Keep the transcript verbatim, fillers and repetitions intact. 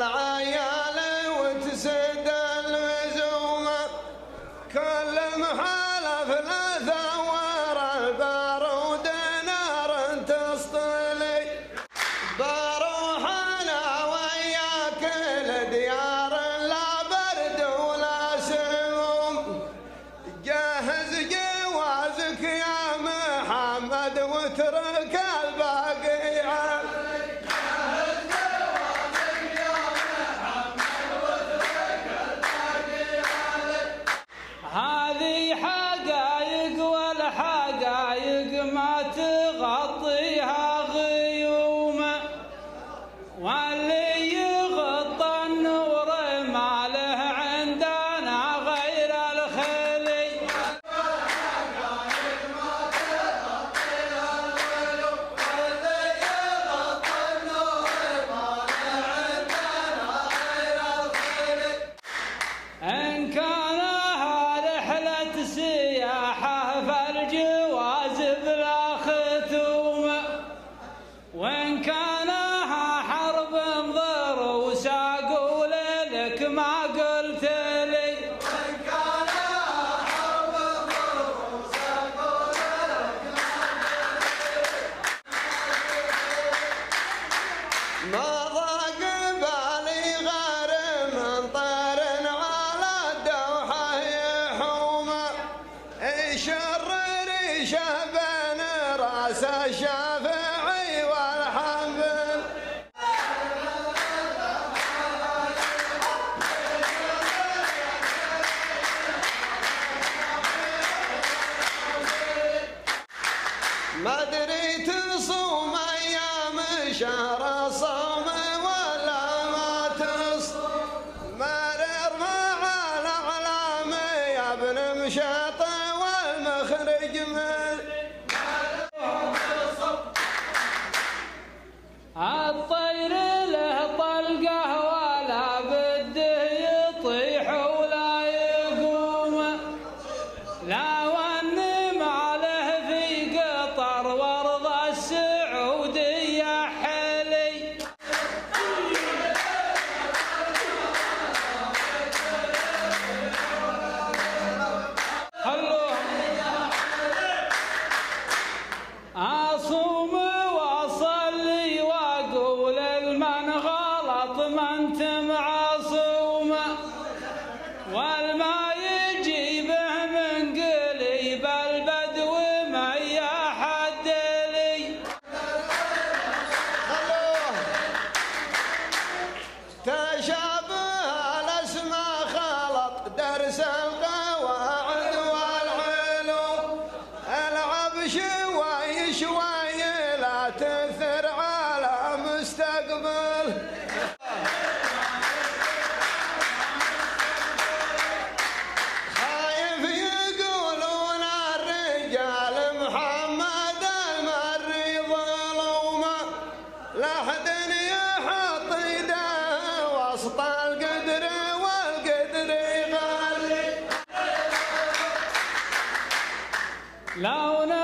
عيالي وتسد اللزومة كل محالة لا ثور البارود نار تسطلي بروح انا وياك لديار لا برد ولا سموم جهز جوازك يا محمد واترك الباقي علي جهز جوازك يا محمد واترك الباقي علي هذه حقايق والحقايق ما تغطيها غيومه واللي يغطى النور ما له عندنا غير الخلي والحقايق ما تغطيها الغيوم واللي يغطى النور ما له عندنا غير الخلي إن كانها رحلة سياحة فالجواز بلا ختومة وإن كانها حرب انظر وساقول لك ما قلت لي وإن كانها حرب انظر وساقول لك ما ما ضاق بالي غير من طير على الدوحة يحومه يشرر يشبن راس الشافعي والحنبل ما ادري تصوم ايام شهر الصوم ولا ما تصوم مرر مع الاعلام يا ابن مشاط والمخرج من الطير له طلقه ولا بده يطيح ولا يقوم لا واني ما له في قطر وارض السعودية حلي أصوم وأصلي وأقول المن غلط ما أنت معصومة والما يجيبه من قليب البدو ما يحد لي تشابه الاسماء خلط درس القواعد والعلوم العب شوي شوي لا تثر على مستقبل خايف يقولون الرجال محمد المري ظلومه لا حد يحط يده وسط القدر والقدر يغلي لو